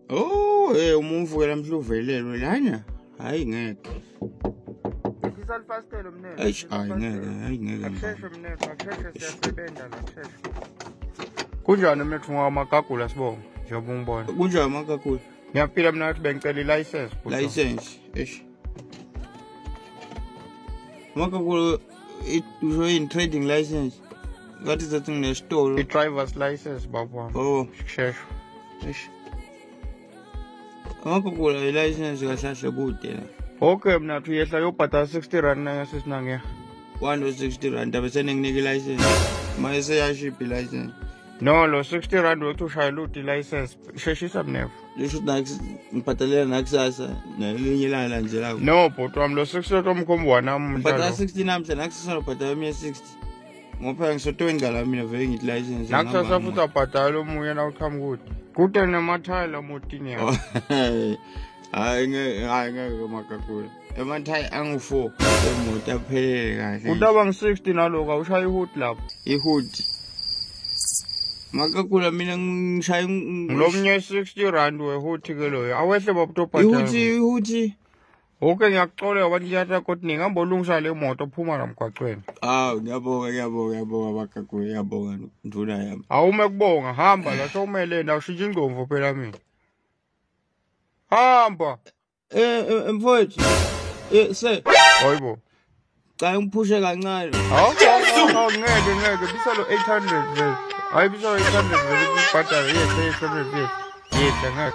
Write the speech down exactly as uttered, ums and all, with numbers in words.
Oh, eh umumvukela mhluvelelwe lana. Hayi ngeke. Isalfastelo mnene. Eish, hayi ngeke, hayi ngeke. Akusheshe mnene, akusheshe siyasebenza la kusheshe. Kunjani mnethu ngawamagagula sibonga njengoba ungibona. Kunjani amagagula? Ngiyaphila mina ukuthi bengicela i-license. License, eish. Amagagula usho in trading license. What is that thing in the store? I-driver's license baba. Oh, kusheshe. eish. Amagagula i-license kahlahle kude la. Okay mna thu yehla yobhadala sixty rand na sesinange. one hundred sixty rand bese nginike i-license. Mayese yaship i-license. No, lo sixty rand wothi ushayela uthi license sheshisa mnefu. Lisho nax ngibhadalela nakusasa nelinye ilanga nje la. No, but wami lo sixty rand omkhombo wanami mhlalo. Bhadala sixty namhla nakusasa ubhadala emi sixty. Ngoba ngisoto ngala mina vele ngithi license. Nakusasa futhi abhadala omunye na uqhamuka kude. Kude nemathayila motini yakho. Hayi ngeke hayi ngeke magagula. Emathayi angu four emoto aphelele kahle. Utaba ngi sixty naloku awushaya ihood lapho. Ihood. Magagula mina ngishaya ngilomnye sixty rand wehood ke loyo. Awehle babutobhadala. Ihood ihood. Okay ngiyakuxolela abantu yatha kodwa ningambe olungisa le moto phuma namgwaqweni. Ah ngiyabonga ngiyabonga ngiyabonga magagula ngiyabonga nduna yami. Awume kubonga hamba la sowumele na ushintsha ingcomvo phela mina. Hamba. Eh mfowethu. Eh se. Hayibo. Cha ngiphushe kancane. Hawu ngeke ngeke bisalo eight hundred vele. Hayi bisalo eight hundred vele kubhadala yes eight hundred vele. Yes ngeke.